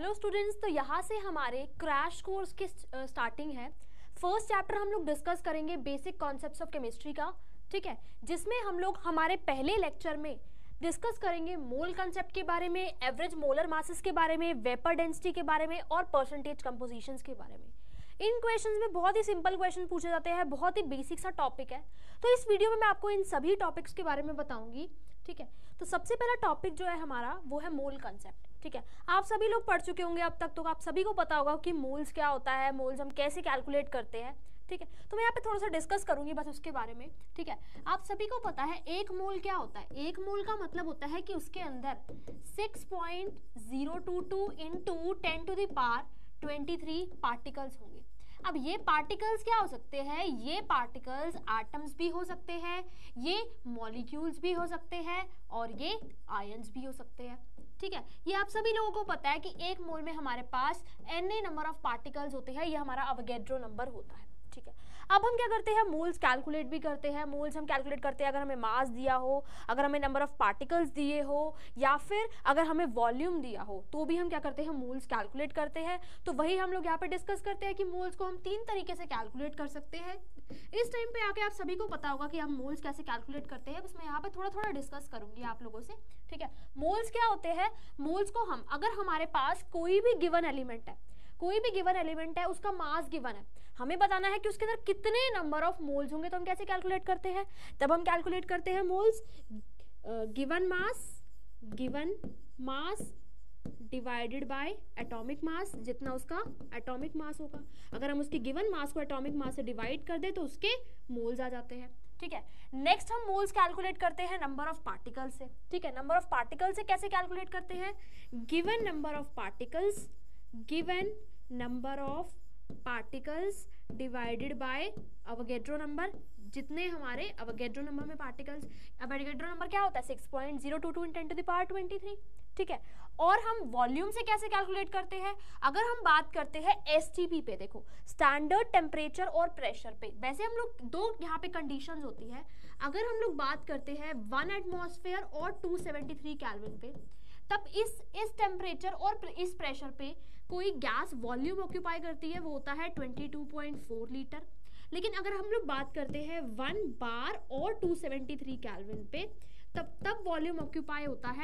Hello students, तो यहाँ से हमारे क्रैश कोर्स की स्टार्टिंग है। फर्स्ट चैप्टर हम लोग डिस्कस करेंगे बेसिक कॉन्सेप्ट्स ऑफ केमिस्ट्री का, ठीक है, जिसमें हम लोग हमारे पहले लेक्चर में डिस्कस करेंगे मोल कंसेप्ट के बारे में, एवरेज मोलर मासेस के बारे में, वेपर डेंसिटी के बारे में और परसेंटेज कंपोजिशंस के बारे में। इन क्वेश्चंस में बहुत ही सिंपल क्वेश्चन पूछे जाते हैं, बहुत ही बेसिक सा टॉपिक है, तो इस वीडियो में मैं आपको इन सभी टॉपिक्स के बारे में बताऊंगी, ठीक है। तो सबसे पहला टॉपिक जो है हमारा वो है मोल कंसेप्ट, ठीक है। आप सभी लोग पढ़ चुके होंगे अब तक, तो आप सभी को पता होगा कि मोल्स क्या होता है, मोल्स हम कैसे कैलकुलेट करते हैं, ठीक है। तो मैं यहाँ पे थोड़ा सा डिस्कस करूंगी बस उसके बारे में, ठीक है। आप सभी को पता है एक मोल क्या होता है। एक मोल का मतलब होता है कि उसके अंदर 6.022 into 10 to the power 23 particles होंगे। अब ये पार्टिकल्स क्या हो सकते हैं, ये पार्टिकल्स एटम्स भी हो सकते हैं, ये मॉलिक्यूल्स भी हो सकते हैं और ये आयंस भी हो सकते हैं, ठीक है। ये आप सभी लोगों को पता है कि एक मोल में हमारे पास n नंबर ऑफ पार्टिकल्स होते हैं, ये हमारा अवोगैड्रो नंबर होता है, ठीक है। अब हम क्या करते हैं, मोल्स कैलकुलेट भी करते हैं। मोल्स हम कैलकुलेट करते हैं अगर हमें मास दिया हो, अगर हमें नंबर ऑफ पार्टिकल्स दिए हो, या फिर अगर हमें वॉल्यूम दिया हो, तो भी हम क्या करते हैं, मोल्स कैलकुलेट करते हैं। तो वही हम लोग यहाँ पे डिस्कस करते हैं कि मोल्स को हम 3 तरीके से कैलकुलेट कर सकते हैं। इस टाइम पे आके आप सभी को पता होगा कि हम मोल्स कैसे कैलकुलेट करते हैं, बस मैं यहाँ पे थोड़ा थोड़ा डिस्कस करूंगी आप लोगों से, ठीक है। मोल्स क्या होते हैं, मोल्स को हम, अगर हमारे पास कोई भी गिवन एलिमेंट है, कोई भी गिवन एलिमेंट है, उसका मास गिवन है, हमें बताना है कि उसके अंदर कितने नंबर ऑफ मोल्स होंगे, तो हम कैसे कैलकुलेट करते हैं, तब हम कैलकुलेट करते हैं moles given mass divided by atomic mass, जितना उसका एटॉमिक मास होगा। अगर हम उसकी गिवन मास को एटॉमिक मास से डिवाइड कर दे तो उसके मोल्स आ जाते हैं, ठीक है। नेक्स्ट हम मोल्स कैलकुलेट करते हैं नंबर ऑफ पार्टिकल से, ठीक है। नंबर ऑफ पार्टिकल से कैसे कैलकुलेट करते हैं, given number of particles divided by Avogadro number, जितने हमारे अवोगैड्रो नंबर में पार्टिकल्स, अवोगैड्रो नंबर क्या होता है 6.022 इन 10 टू द पावर 23, ठीक है। और हम वॉल्यूम से कैसे कैलकुलेट करते हैं, अगर हम बात करते हैं एसटीपी पे, देखो स्टैंडर्ड टेम्परेचर और प्रेशर पे, वैसे हम लोग दो यहाँ पे कंडीशंस होती है। अगर हम लोग बात करते हैं 1 एटमॉस्फेयर और 273 केल्विन पे, तब इस टेम्परेचर और इस प्रेशर पे कोई गैस वॉल्यूम ऑक्यूपाई करती है, वो होता है 22.4 लीटर। लेकिन अगर हम लोग बात करते हैं 1 बार और 273 केल्विन पे, तब वॉल्यूम ऑक्यूपाई होता है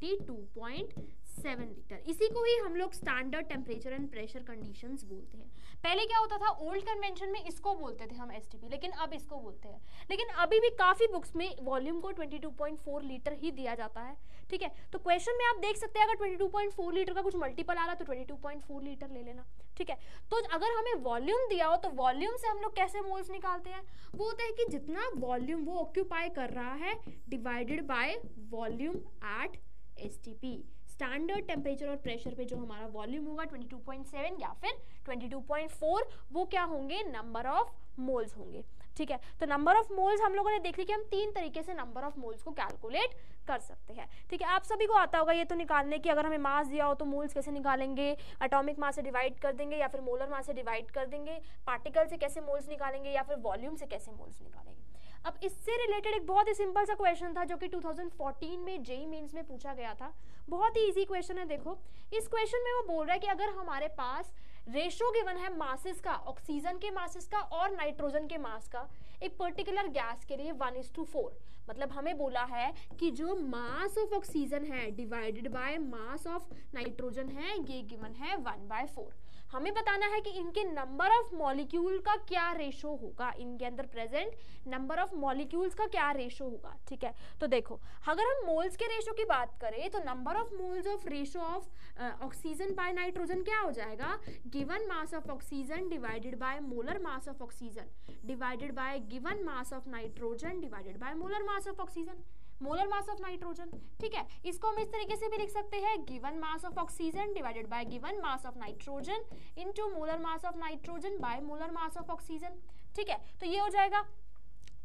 22.7 लीटर। इसी को ही हम लोग standard temperature and pressure conditions बोलते हैं। पहले क्या होता था, ओल्ड कन्वेंशन में इसको बोलते थे हम एसटीपी, लेकिन अब इसको बोलते हैं। लेकिन अभी भी काफी बुक्स में वॉल्यूम को 22.4 लीटर ही दिया जाता है, ठीक है। तो क्वेश्चन में आप देख सकते हैं अगर 22.4 लीटर का कुछ मल्टीपल आ रहा है तो 22.4 लीटर ले लेना, ठीक है। तो अगर हमें वॉल्यूम दिया हो तो वॉल्यूम से हम लोग कैसे मोल्स निकालते हैं, वो होता है कि जितना वॉल्यूम वो ऑक्यूपाई कर रहा है divided by volume at STP. Standard temperature और प्रेशर पे जो हमारा वॉल्यूम होगा 22.7 या फिर 22.4, वो क्या होंगे, नंबर ऑफ मोल्स होंगे, ठीक है। तो नंबर ऑफ मोल्स हम लोगों ने देख ली कि हम 3 तरीके से नंबर ऑफ मोल्स को कैलकुलेट कर सकते हैं, ठीक है। आप सभी को आता होगा ये तो निकालने की, अगर हमें मास दिया हो तो मोल्स कैसे निकालेंगे, एटॉमिक मास से डिवाइड कर देंगे या फिर मोलर मास से डिवाइड कर देंगे, पार्टिकल से कैसे मोल्स निकालेंगे या फिर वॉल्यूम से कैसे मोल्स निकालेंगे। अब इससे रिलेटेड एक बहुत ही सिंपल सा क्वेश्चन था जो कि 2014 में जेईई मेंस में पूछा गया था। बहुत ही इजी क्वेश्चन है। देखो इस क्वेश्चन में वो बोल रहा है कि अगर हमारे पास रेशो गिवन है मासेस का, ऑक्सीजन के मासेस का और नाइट्रोजन के मास का, एक पर्टिकुलर गैस के लिए 1:4, मतलब हमें बोला है कि जो मास ऑफ ऑक्सीजन है divided by mass of nitrogen है, ये गिवन है 1/4। हमें बताना है कि इनके नंबर ऑफ मॉलिक्यूल का क्या रेशो होगा, इनके अंदर प्रेजेंट नंबर ऑफ मॉलिक्यूल्स का क्या रेशो होगा, ठीक है। तो देखो अगर हम मोल्स के रेशो की बात करें तो number of moles of ratio of oxygen by nitrogen क्या हो जाएगा, given mass of oxygen divided by molar mass of oxygen divided by given mass of nitrogen divided by molar mass of oxygen, molar mass of nitrogen, ठीक है। इसको हम इस तरीके से भी लिख सकते हैं, given mass of oxygen divided by given mass of nitrogen into molar mass of nitrogen by molar mass of oxygen, ठीक है। तो ये हो जाएगा।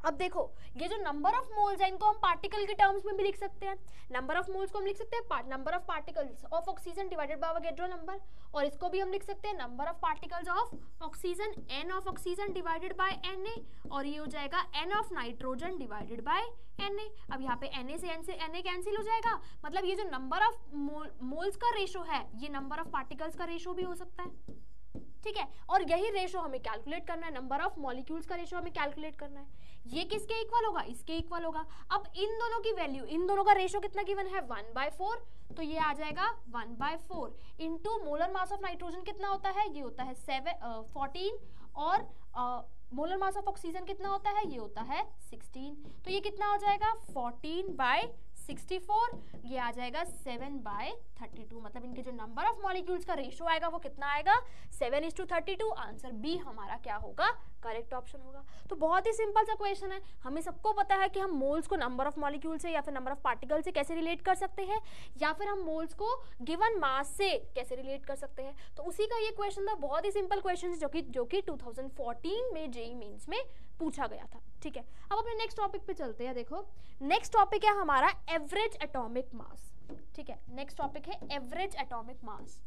अब देखो ये जो नंबर ऑफ मोल्स है इनको हम पार्टिकल के टर्म्स में भी लिख सकते हैं। नंबर ऑफ मोल्स को हम लिख सकते हैं number of particles of oxygen divided by Avogadro number, और इसको भी हम लिख सकते हैं number of particles of oxygen, N of oxygen divided by Na, और ये हो जाएगा N of nitrogen divided by Na। अब यहाँ पे Na से Na कैंसिल हो जाएगा, मतलब ये जो नंबर ऑफ मोल्स का रेशो है ये नंबर ऑफ पार्टिकल्स का रेशो भी हो सकता है, ठीक है। और यही रेशो हमें कैलकुलेट करना है, नंबर ऑफ मॉलिक्यूल्स का रेशो हमें कैलकुलेट करना है। ये किसके इक्वल होगा, इसके इक्वल होगा। अब इन दोनों की वैल्यू, इन दोनों का रेशो कितना गिवन है 1/4, तो ये आ जाएगा 1/4 into molar mass of nitrogen कितना होता है, ये होता है 14, और मोलर मास ऑफ ऑक्सीजन कितना होता है, ये होता है 16, तो ये कितना हो जाएगा 14/64, ये आ जाएगा 7/32, मतलब इनके जो नंबर ऑफ मॉलिक्यूल्स का रेशो आएगा वो कितना आएगा 7:32। आंसर बी हमारा क्या होगा, करेक्ट ऑप्शन होगा। तो बहुत ही सिंपल सा क्वेश्चन है, हमें सबको पता है कि हम मोल्स को नंबर ऑफ मॉलिक्यूल से या फिर नंबर ऑफ पार्टिकल से कैसे रिलेट कर सकते हैं, या फिर हम मोल्स को गिवन मास से कैसे रिलेट कर सकते हैं। तो उसी का ये क्वेश्चन था, बहुत ही सिंपल क्वेश्चन जो कि 2014 में जेईई मेंस में पूछा गया था, ठीक है। अब अपने नेक्स्ट टॉपिक पे चलते हैं। देखो नेक्स्ट टॉपिक है हमारा एवरेज एटॉमिक मास, ठीक है। नेक्स्ट टॉपिक है एवरेज एटॉमिक मास,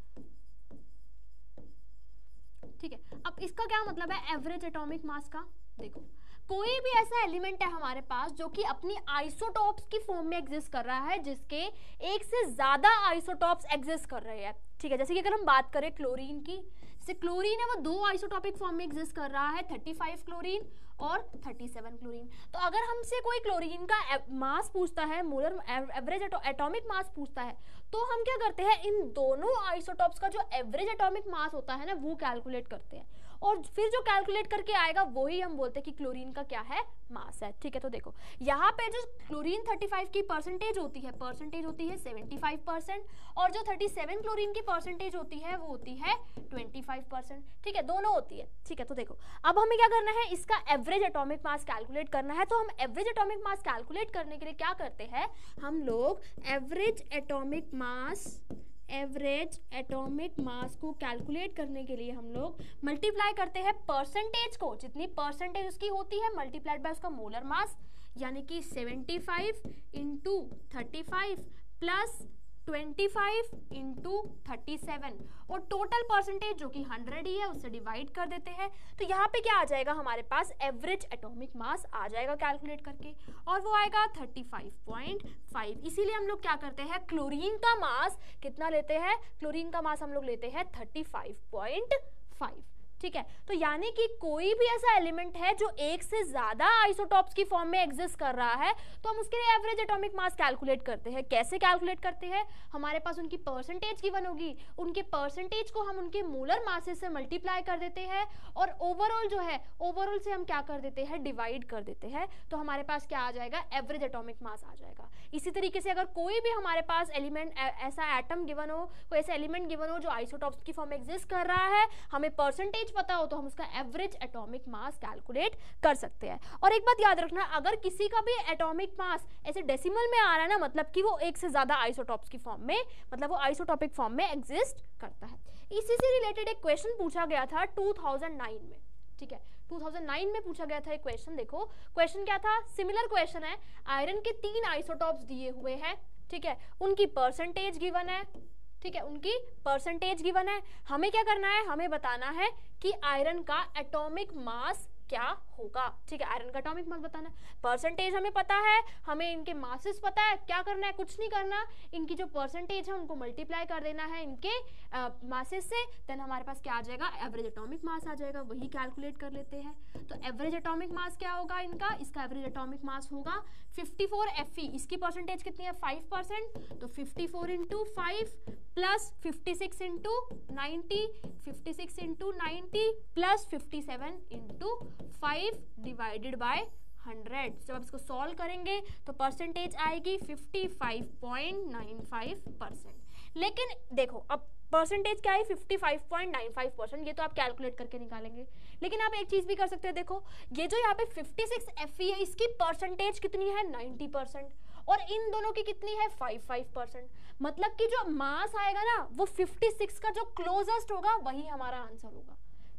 ठीक है। अब इसका क्या मतलब है एवरेज एटॉमिक मास का, देखो कोई भी ऐसा एलिमेंट है हमारे पास जो कि अपनी आइसोटॉप्स की फॉर्म में एग्जिस्ट कर रहा है, जिसके एक से ज्यादा आइसोटॉप्स एग्जिस्ट कर रहे हैं, ठीक है। जैसे कि अगर हम बात करें क्लोरीन की, जैसे क्लोरीन है वो 2 आइसोटॉपिक फॉर्म में एग्जिस्ट कर रहा है, 35 क्लोरीन और 37 क्लोरीन। तो अगर हमसे कोई क्लोरीन का मास पूछता है, मोलर एवरेज एटॉमिक मास पूछता है, तो हम क्या करते हैं, इन दोनों आइसोटॉप्स का जो एवरेज एटॉमिक मास होता है ना वो कैलकुलेट करते हैं, और फिर जो कैलकुलेट करके आएगा वही हम बोलते हैं कि क्लोरीन का क्या है, मास है, ठीक है। तो देखो यहाँ पे जो क्लोरीन 35 की परसेंटेज होती है 75%, और जो 37 क्लोरीन की परसेंटेज होती है वो होती है 25%, ठीक है, दोनों होती है, ठीक है। तो देखो अब हमें क्या करना है, इसका एवरेज एटॉमिक मास कैलकुलेट करना है। तो हम एवरेज एटॉमिक मास कैलकुलेट करने के लिए क्या करते हैं, हम लोग एवरेज एटॉमिक मास को कैलकुलेट करने के लिए हम लोग मल्टीप्लाई करते हैं परसेंटेज को, जितनी परसेंटेज उसकी होती है मल्टीप्लाइड बाय उसका मोलर मास, यानी कि 75 इंटू 35 प्लस 25 इंटू 37, और टोटल परसेंटेज जो कि 100 ही है उससे डिवाइड कर देते हैं। तो यहाँ पे क्या आ जाएगा, हमारे पास एवरेज एटॉमिक मास आ जाएगा कैलकुलेट करके, और वो आएगा 35.5। इसीलिए हम लोग क्या करते हैं, क्लोरीन का मास कितना लेते हैं, क्लोरीन का मास हम लोग लेते हैं 35.5, ठीक है। तो यानी कि कोई भी ऐसा एलिमेंट है जो एक से ज्यादा आइसोटॉप्स की फॉर्म में एग्जिस्ट कर रहा है, तो हम उसके लिए एवरेज एटॉमिक मास कैलकुलेट करते हैं। कैसे कैलकुलेट करते हैं, हमारे पास उनकी परसेंटेज गिवन होगी, उनके परसेंटेज को हम उनके मोलर मासेस से मल्टीप्लाई कर देते हैं, और ओवरऑल जो है ओवरऑल से हम क्या कर देते हैं, डिवाइड कर देते हैं। तो हमारे पास क्या आ जाएगा, एवरेज एटॉमिक मास आ जाएगा। इसी तरीके से अगर कोई भी हमारे पास एलिमेंट ऐसा एटम गिवन हो, कोई ऐसा एलिमेंट गिवन हो जो आइसोटॉप्स की फॉर्म में एग्जिस्ट कर रहा है, हमें परसेंटेज पता हो तो हम उसका एवरेज एटॉमिक मास कैलकुलेट कर सकते हैं। और एक बात याद रखना, अगर किसी का भी एटॉमिक मास ऐसे डेसिमल में आ रहा है ना, मतलब कि वो एक से ज्यादा आइसोटॉप्स की फॉर्म में, मतलब वो आइसोटॉपिक फॉर्म में एग्जिस्ट करता है। इसी से रिलेटेड एक क्वेश्चन पूछा गया था 2009 में, ठीक है। 2009 में पूछा गया था एक क्वेश्चन। देखो क्वेश्चन क्या था, सिमिलर क्वेश्चन है, आयरन के 3 आइसोटॉप्स दिए हुए हैं, ठीक है, उनकी परसेंटेज गिवन है, ठीक है, उनकी परसेंटेज गिवन है। हमें क्या करना है, हमें बताना है कि आयरन का एटॉमिक मास क्या होगा, ठीक है, आयरन का एटॉमिक मास बताना है। परसेंटेज हमें पता है, हमें इनके मासेस पता है, क्या करना है, कुछ नहीं करना, इनकी जो परसेंटेज है उनको मल्टीप्लाई कर देना है इनके मासेस से, देन हमारे पास क्या आ जाएगा, एवरेज एटॉमिक मास आ जाएगा, वही कैलकुलेट कर लेते हैं। तो एवरेज एटॉमिक मास क्या होगा इनका, इसका एवरेज एटॉमिक मास होगा 54 Fe, इसकी परसेंटेज कितनी है 5%, तो 54 into 5 plus 56 into 90, 56 into 90 plus 57 into 5 divided by 100। जब आप इसको सॉल्व करेंगे तो परसेंटेज आएगी 55.95%। लेकिन देखो अब परसेंटेज क्या है 55.95%, ये तो आप कैलकुलेट करके निकालेंगे। लेकिन आप एक चीज भी कर सकते हैं, देखो ये जो यहाँ पे 56 Fe है, इसकी परसेंटेज कितनी है 90%, और इन दोनों की कितनी है 55%। मतलब कि जो मास आएगा ना वो 56 का जो क्लोजेस्ट होगा वही हमारा आंसर होगा,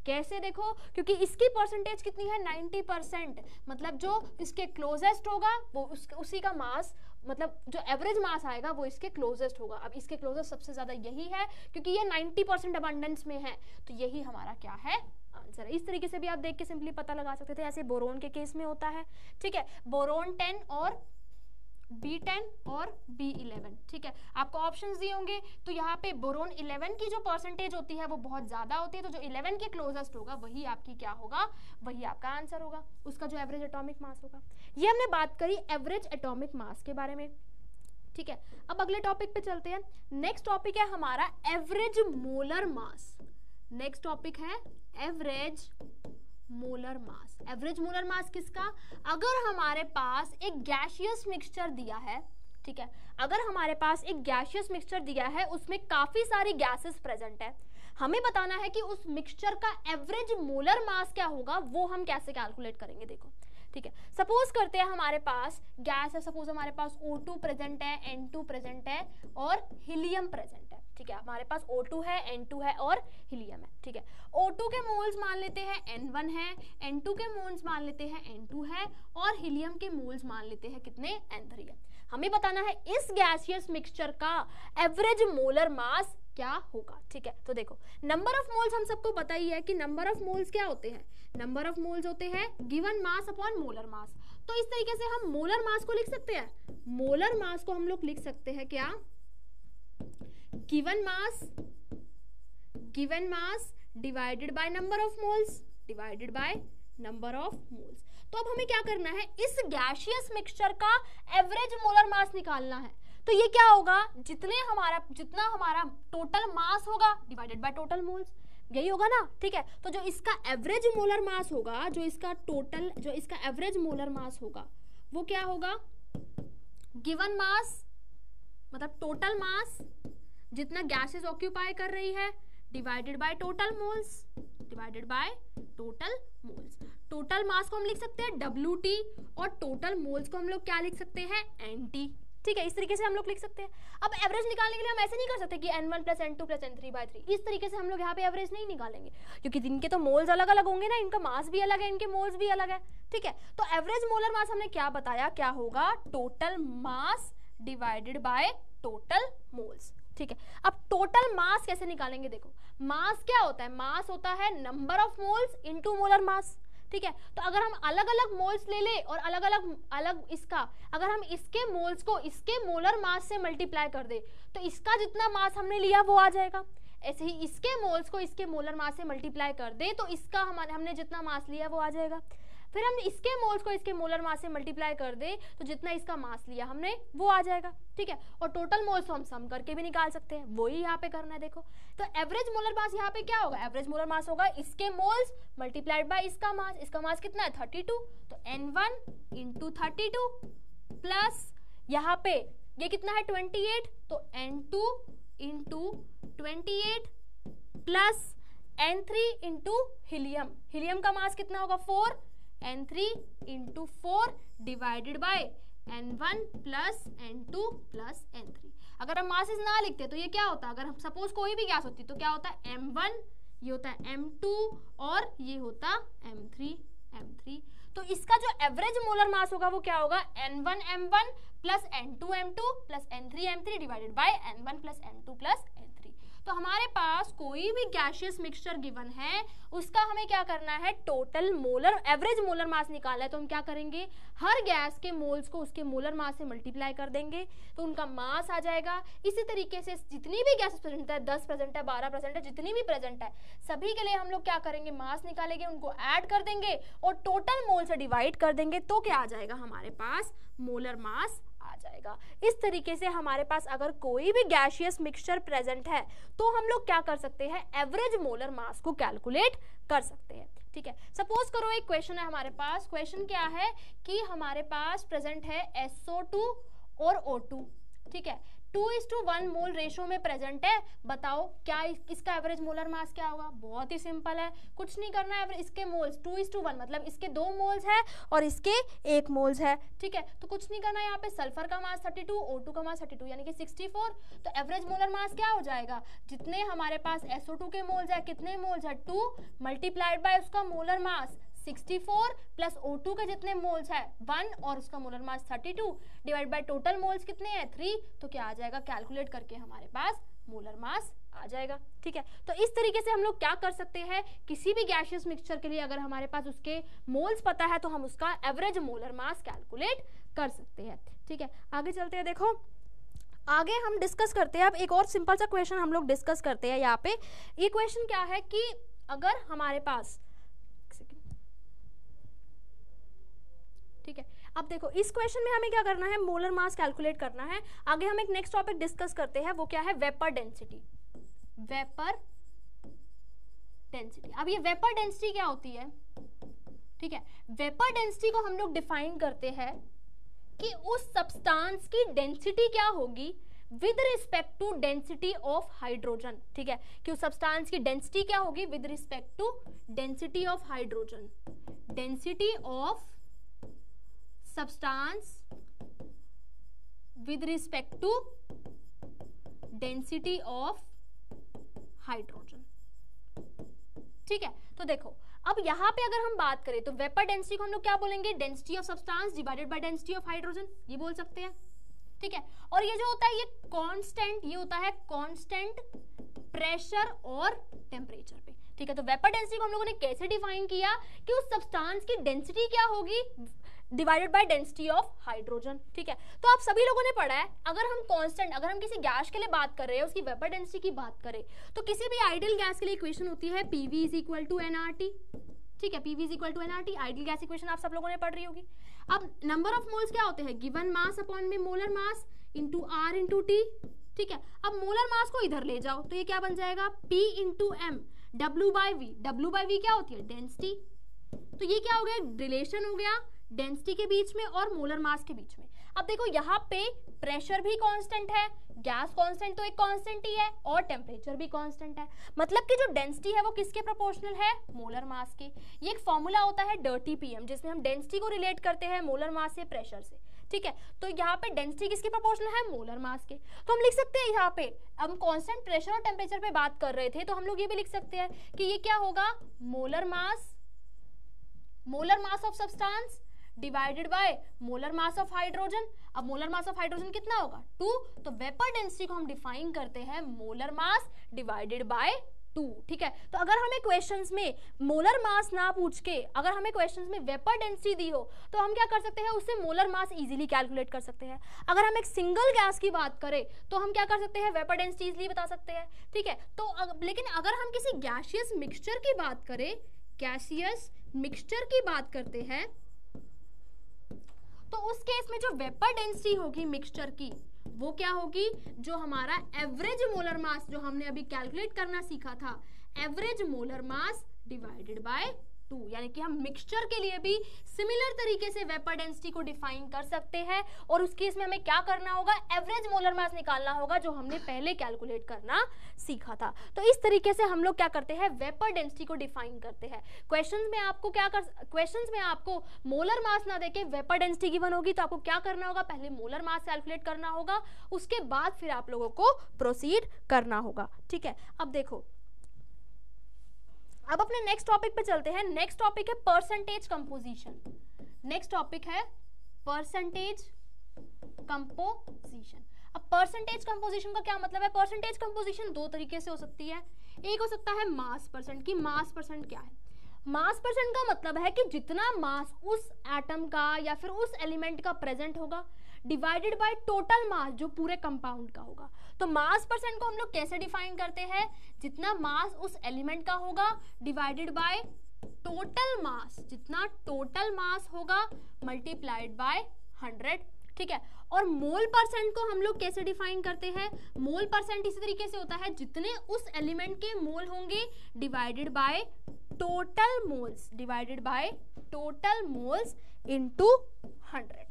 कैसे देखो, क्योंकि इसकी परसेंटेज कितनी है 90%, मतलब जो इसके क्लोजेस्ट होगा वो उसी का मास, मतलब जो एवरेज मास आएगा वो इसके क्लोजेस्ट होगा। अब इसके क्लोजेस्ट सबसे ज्यादा यही है क्योंकि ये 90% अबंडेंस में है, तो यही हमारा क्या है आंसर है। इस तरीके से भी आप देख के सिंपली पता लगा सकते थे, ऐसे बोरोन के केस में होता है। ठीक है, बोरोन 10 और B10 और B11। ठीक है, आपको ऑप्शंस दिए होंगे, तो यहाँ पे बोरोन 11 की जो परसेंटेज होती है वो बहुत ज्यादा होती है, तो जो 11 के क्लोजेस्ट होगा वही आपकी क्या होगा, वही आपका आंसर होगा, उसका जो एवरेज एटॉमिक मास होगा। ये हमने बात करी एवरेज एटॉमिक मास के बारे में। ठीक है, अब अगले टॉपिक पे चलते हैं। नेक्स्ट टॉपिक है हमारा average molar mass. Next topic है average molar mass. Average molar mass किसका, अगर हमारे पास एक गैसियस मिक्सचर दिया है, ठीक है, अगर हमारे पास एक गैसियस मिक्सचर दिया है, उसमें काफी सारी गैसेस प्रेजेंट है, हमें बताना है कि उस मिक्सचर का एवरेज मोलर मास क्या होगा, वो हम कैसे कैलकुलेट करेंगे। देखो, ठीक है, सपोज करते हैं हमारे पास गैस है, सपोज हमारे पास O2 प्रेजेंट है, N2 प्रेजेंट है और हीलियम प्रेजेंट है। ठीक है, हमारे पास O2 है, N2 है और हीलियम है। ठीक है, O2 के मोल्स मान लेते हैं N1 है, N2 के मोल्स मान लेते हैं N2 है और हीलियम के मोल्स मान लेते हैं कितने, N3 है। हमें बताना है इस गैसियस मिक्सचर का एवरेज मोलर मास क्या होगा। ठीक है, तो देखो नंबर ऑफ मोल्स हम सबको पता ही है कि नंबर ऑफ मोल्स क्या होते हैं, नंबर ऑफ मोल्स होते हैं given mass upon molar mass. तो इस तरीके से हम मोलर मास को लिख सकते हैं, मोलर मास को हम लोग लिख सकते हैं क्या, given mass divided by number of moles, divided by number of moles. तो अब हमें क्या करना है, इस गैसियस मिक्सचर का एवरेज मोलर मास निकालना है। तो ये क्या होगा, जितना हमारा टोटल मास होगा डिवाइडेड बाय टोटल मोल्स, यही होगा ना। ठीक है, तो जो इसका एवरेज मोलर मास होगा, जो इसका एवरेज मोलर मास होगा वो क्या होगा, गिवन मास मतलब टोटल मास जितना गैसेस ऑक्यूपाई कर रही है divided by total moles, divided by total moles. Total mass को हम लिख सकते हैं WT और टोटल मोल्स को हम लोग क्या लिख सकते हैं, NT। ठीक है, इस तरीके से हम लोग लिख सकते हैं। अब एवरेज निकालने के लिए हम ऐसे नहीं कर सकते कि N1 + N2 + N3/3, इस तरीके से हम लोग यहाँ पे एवरेज नहीं निकालेंगे क्योंकि इनके तो मोल्स अलग अलग होंगे ना, इनका मास भी अलग है, इनके मोल्स भी अलग है। ठीक है, तो एवरेज मोलर मास हमने क्या बताया, क्या होगा, total mass divided by total moles. ठीक है, अब टोटल मास कैसे निकालेंगे, देखो मास क्या होता है, मास होता है number of moles into molar mass. ठीक है, तो अगर हम अलग अलग मोल्स ले ले और अलग अलग इसका, अगर हम इसके मोल्स को इसके मोलर मास से मल्टीप्लाई कर दे तो इसका जितना मास हमने लिया वो आ जाएगा। ऐसे ही इसके मोल्स को इसके मोलर मास से मल्टीप्लाई कर दे तो इसका हमने जितना मास लिया वो आ जाएगा। फिर हम इसके मोल्स को इसके मोलर मास से मल्टीप्लाई कर दे तो जितना इसका मास लिया हमने वो आ जाएगा। ठीक है, और टोटल मोल्स को हम सम करके भी निकाल सकते हैं, वही यहाँ पे करना है। देखो तो एवरेज मोलर मास यहाँ पे क्या होगा, एवरेज मोलर मास होगा इसके मोल्स मल्टीप्लाइड बाय इसका मास कितना है 32, तो N1 × 32 प्लस यहाँ पे ये कितना है 28, तो N2 × 28 प्लस N3 × हीलियम का मास कितना होगा 4, N3 × 4 divided by N1 + N2 + N3। अगर हम मासेस ना लिखते तो ये क्या होता, अगर हम सपोज कोई भी गैस होती तो क्या होता है M1, ये होता है M2 और ये होता M3। तो इसका जो एवरेज मोलर मास होगा वो क्या होगा, N1 M1 + N2 M2 + N3 M3 divided by N1 + N2 + N3। तो हमारे पास कोई भी गैसियस मिक्सचर गिवन है, उसका हमें क्या करना है, total molar average molar mass निकालना है। तो हम क्या करेंगे, हर गैस के मोल्स को उसके मोलर मास से मल्टीप्लाई कर देंगे तो उनका मास आ जाएगा। इसी तरीके से जितनी भी गैसेस प्रेजेंट है, 10 प्रेजेंट है, 12 प्रेजेंट है, जितनी भी प्रेजेंट है, सभी के लिए हम लोग क्या करेंगे, मास निकालेंगे, उनको ऐड कर देंगे और टोटल मोल से डिवाइड कर देंगे तो क्या आ जाएगा, हमारे पास मोलर मास आ जाएगा। इस तरीके से हमारे पास अगर कोई भी गैसियस मिक्सचर प्रेजेंट है तो हम लोग क्या कर सकते हैं, एवरेज मोलर मास को कैलकुलेट कर सकते हैं। ठीक है, सपोज करो एक क्वेश्चन है हमारे पास। क्वेश्चन क्या है कि हमारे पास प्रेजेंट है SO2 और O2। ठीक है, 2:1 मोल रेशो में प्रेजेंट है। बताओ क्या इसका एवरेज मोलर मास क्या होगा? बहुत ही सिंपल है, कुछ नहीं करना है। इसके मोल्स 2:1 मतलब इसके 2 मोल्स है और इसके 1 मोल्स है, ठीक है। तो कुछ नहीं करना है, यहाँ पे सल्फर का मास 32, O2 का मास 32 यानी कि 64। तो एवरेज मोलर मास क्या हो जाएगा? जितने हमारे पास SO2 के मोल्स है, कितने मोल्स है 2 मल्टीप्लाइड बाय उसका मोलर मास 64 प्लस O2 के जितने मोल्स है 1 और उसका molar mass 32 divide by total moles कितने हैं 3। तो क्या आ जाएगा? कैलकुलेट करके हमारे पास मोलर मास आ जाएगा, ठीक है। तो इस तरीके से हम लोग क्या कर सकते हैं, किसी भी गैसियस मिक्सचर के लिए अगर हमारे पास उसके मोल्स पता है तो हम उसका एवरेज मोलर मास कैलकुलेट कर सकते हैं, ठीक है। आगे चलते हैं, देखो आगे हम डिस्कस करते हैं। अब एक और सिंपल सा क्वेश्चन हम लोग डिस्कस करते हैं यहाँ पे। ये क्वेश्चन क्या है कि अगर हमारे पास, ठीक है, अब देखो इस क्वेश्चन में हमें क्या करना है, मोलर मास कैलकुलेट करना है। आगे हम एक नेक्स्ट टॉपिक डिस्कस करते हैं, वो क्या है, वेपर डेंसिटी। वेपर डेंसिटी, अब ये वेपर डेंसिटी क्या होती है, ठीक है। वेपर डेंसिटी को हम लोग डिफाइन करते हैं कि उस सब्सटेंस की डेंसिटी क्या होगी with respect to density of hydrogen, ठीक है, कि उस सब्सटेंस की डेंसिटी क्या होगी with respect to density of hydrogen. Density of substance with respect to density of hydrogen, ठीक है। तो देखो अब यहाँ पे अगर हम बात करें तो वेपर डेंसिटी को हम लोग क्या बोलेंगे, density of substance divided by density of hydrogen, ये बोल सकते हैं, ठीक है। और ये जो होता है ये कांस्टेंट, ये होता है कांस्टेंट प्रेशर और टेम्परेचर पे, ठीक है। तो वेपर डेंसिटी को हम लोगों ने कैसे डिफाइन किया कि उस सब्सटेंस की डेंसिटी क्या होगी divided by density of hydrogen, ठीक है। तो आप सभी लोगों ने पढ़ा है, अगर हम कांस्टेंट, अगर हम किसी गैस के लिए बात कर रहे हैं, उसकी वेपर डेंसिटी की बात करें, तो किसी भी आइडियल गैस के लिए इक्वेशन होती है PV = nRT, ठीक है। PV = nRT ideal gas equation आप सब लोगों ने पढ़ रही होगी। अब नंबर ऑफ मोल्स क्या होते हैं, गिवन मास अपॉन में molar mass into R into T, ठीक है। अब मोलर मास को इधर ले जाओ तो ये क्या बन जाएगा, P into M W/V। W/V क्या होती है, डेंसिटी। तो ये क्या हो गया, रिलेशन हो गया डेंसिटी के बीच में और मोलर मास के बीच में। अब देखो यहाँ पे प्रेशर भी कांस्टेंट है, गैस कांस्टेंट तो एक कांस्टेंट ही है, और टेम्परेचर भी कांस्टेंट है, मतलब कि जो डेंसिटी है वो किसके प्रोपोर्शनल है, मोलर मास के। ये एक फॉर्मूला होता है डर्टी PM जिसमें हम डेंसिटी को रिलेट करते हैं मोलर मास से, प्रेशर से, ठीक है। तो यहाँ पे डेंसिटी किसके प्रोपोर्शनल है, मोलर मास के। तो हम लिख सकते हैं यहाँ पे, हम कांस्टेंट प्रेशर और टेम्परेचर पे बात कर रहे थे तो हम लोग ये भी लिख सकते हैं कि ये क्या होगा, molar mass of substance divided by molar mass of hydrogen. अब मोलर मास ऑफ हाइड्रोजन कितना होगा, 2। तो वेपर डेंसिटी को हम डिफाइन करते हैं मोलर मास डिवाइडेड बाय 2, ठीक है। तो अगर हमें क्वेश्चंस में मोलर मास ना पूछ के अगर हमें क्वेश्चंस में वेपर डेंसिटी दी हो तो हम क्या कर सकते हैं, उससे मोलर मास इजीली कैलकुलेट कर सकते हैं। अगर हम एक सिंगल गैस की बात करें तो हम क्या कर सकते हैं, वेपर डेंसिटी इजीली बता सकते हैं, ठीक है। तो लेकिन अगर हम किसी गैसियस मिक्सचर की बात करें, गैसियस मिक्सचर की बात करते हैं, तो उस केस में जो वेपर डेंसिटी होगी मिक्सचर की वो क्या होगी, जो हमारा एवरेज मोलर मास जो हमने अभी कैलकुलेट करना सीखा था, average molar mass divided by 2, यानी कि हम मिक्सचर के लिए भी सिमिलर तरीके से वेपर डेंसिटी को डिफाइन कर सकते हैं। और उस केस में हमें क्या करना होगा, एवरेज मोलर मास निकालना होगा जो हमने पहले कैलकुलेट करना सीखा था। तो इस तरीके से हम लोग क्या करते हैं, वेपर डेंसिटी को डिफाइन करते हैं। क्वेश्चंस में आपको मोलर मास ना देके वेपर डेंसिटी गिवन होगी तो आपको क्या करना होगा, पहले मोलर मास कैलकुलेट करना होगा, उसके बाद फिर आप लोगों को प्रोसीड करना होगा, ठीक है। अब देखो अब अपने नेक्स्ट टॉपिक पे चलते हैं। नेक्स्ट टॉपिक है परसेंटेज कंपोजिशन। नेक्स्ट टॉपिक है परसेंटेज कंपोजिशन। अब परसेंटेज कंपोजिशन का क्या मतलब है, परसेंटेज कंपोजिशन 2 तरीके से हो सकती है। एक हो सकता है मास परसेंट की। मास परसेंट क्या है, मास परसेंट का मतलब है कि जितना मास उस एटम का या फिर उस एलिमेंट का प्रेजेंट होगा डिवाइडेड बाय टोटल मास जो पूरे कंपाउंड का होगा। तो मास परसेंट को हम लोग कैसे डिफाइन करते हैं, जितना मास उस एलिमेंट का होगा डिवाइडेड बाय टोटल मास, जितना टोटल मास होगा मल्टीप्लाइड बाय 100, ठीक है। और मोल परसेंट को हम लोग कैसे डिफाइन करते हैं, मोल परसेंट इसी तरीके से होता है जितने उस एलिमेंट के मोल होंगे divided by total moles, divided by total moles into 100,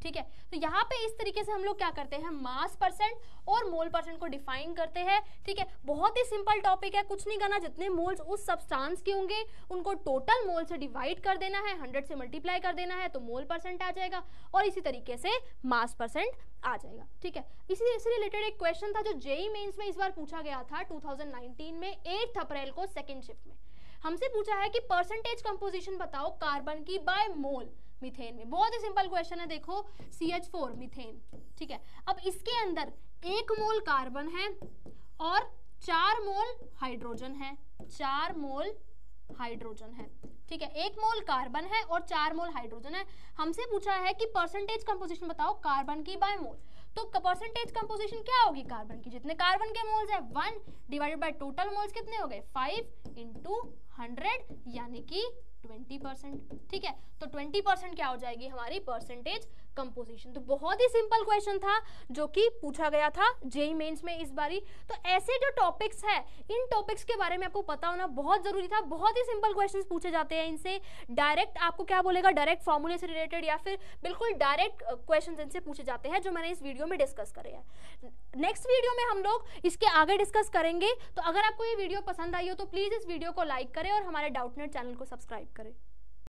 ठीक है। तो यहाँ पे इस तरीके से हम लोग क्या करते हैं, मास परसेंट और मोल परसेंट को डिफाइन करते हैं, ठीक है। बहुत ही सिंपल टॉपिक है, कुछ नहीं करना, जितने मोल्स उस सब्सटेंस के होंगे उनको टोटल मोल से डिवाइड कर देना है, 100 से मल्टीप्लाई कर देना है तो मोल परसेंट आ जाएगा, और इसी तरीके से मास परसेंट आ जाएगा, ठीक है। इसी से रिलेटेड एक क्वेश्चन था जो जेईई मेंस में इस बार पूछा गया था 2019 में 8 अप्रैल को सेकेंड शिफ्ट में। हमसे पूछा है कि परसेंटेज कंपोजिशन बताओ कार्बन की बाय मोल मीथेन में। बहुत ही सिंपल क्वेश्चन है, देखो CH4 मीथेन, ठीक है। अब इसके अंदर 1 मोल कार्बन है और 4 मोल हाइड्रोजन है, 4 मोल हाइड्रोजन है, ठीक है। 1 मोल कार्बन है और 4 मोल हाइड्रोजन है। हमसे पूछा है कि परसेंटेज कंपोजिशन बताओ कार्बन की बाय मोल। तो परसेंटेज कंपोजिशन क्या होगी कार्बन की, जितने कार्बन के मोल्स है 1 डिवाइडेड बाय टोटल मोल्स कितने हो गए 5 इंटू 100 यानी कि 20%, ठीक है। तो 20% क्या हो जाएगी हमारी परसेंटेज कंपोजिशन। तो बहुत ही सिंपल क्वेश्चन था जो कि पूछा गया था जेईई मेंस में इस बारी। तो ऐसे जो टॉपिक्स है, इन टॉपिक्स के बारे में आपको पता होना बहुत जरूरी था। बहुत ही सिंपल क्वेश्चंस पूछे जाते हैं इनसे, डायरेक्ट आपको क्या बोलेगा, डायरेक्ट फॉर्मूले से रिलेटेड या फिर बिल्कुल डायरेक्ट क्वेश्चंस इनसे पूछे जाते हैं जो मैंने इस वीडियो में डिस्कस करे हैं। नेक्स्ट वीडियो में हम लोग इसके आगे डिस्कस करेंगे। तो अगर आपको ये वीडियो पसंद आई हो तो प्लीज इस वीडियो को लाइक करें और हमारे डाउटनेट चैनल को सब्सक्राइब करें।